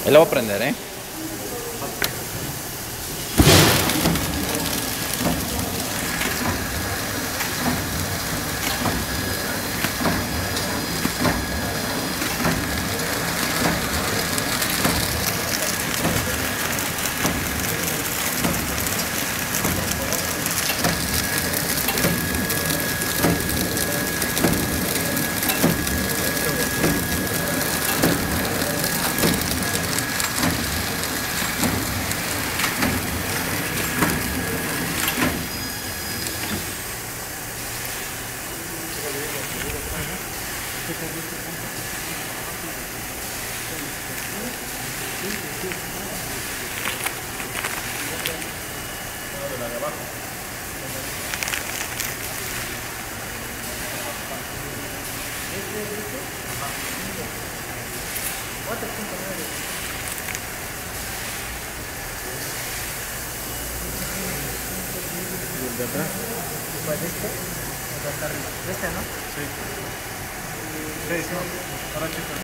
Ahí la voy a prender, ¿eh? ¿De atrás? ¿Cuál es este? ¿O de acá arriba? ¿Este, no? Sí. Sí, no. Ahora checa.